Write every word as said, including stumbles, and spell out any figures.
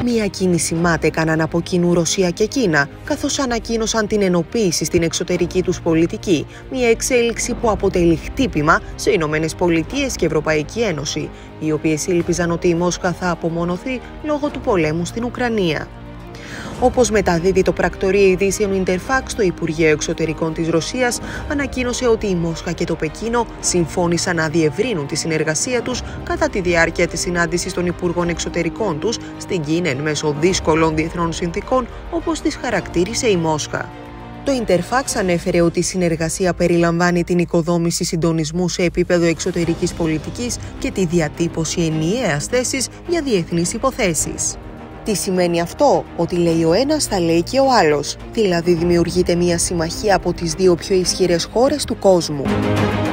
Μία κίνηση ΜΑΤ έκαναν από κοινού Ρωσία και Κίνα, καθώς ανακοίνωσαν την ενοποίηση στην εξωτερική τους πολιτική, μία εξέλιξη που αποτελεί χτύπημα σε Ηνωμένες Πολιτείες και Ευρωπαϊκή Ένωση, οι οποίες ήλπιζαν ότι η Μόσχα θα απομονωθεί λόγω του πολέμου στην Ουκρανία. Όπως μεταδίδει το πρακτορείο ειδήσεων Interfax, το Υπουργείο Εξωτερικών της Ρωσίας ανακοίνωσε ότι η Μόσχα και το Πεκίνο συμφώνησαν να διευρύνουν τη συνεργασία τους κατά τη διάρκεια της συνάντησης των Υπουργών Εξωτερικών τους στην Κίνα εν μέσω δύσκολων διεθνών συνθήκων, όπως τις χαρακτήρισε η Μόσχα. Το Interfax ανέφερε ότι η συνεργασία περιλαμβάνει την οικοδόμηση συντονισμού σε επίπεδο εξωτερικής πολιτικής και τη διατύπωση ενιαίας θέσης για διεθνείς υποθέσεις. Τι σημαίνει αυτό? Ότι λέει ο ένας θα λέει και ο άλλος. Δηλαδή δημιουργείται μια συμμαχία από τις δύο πιο ισχυρές χώρες του κόσμου.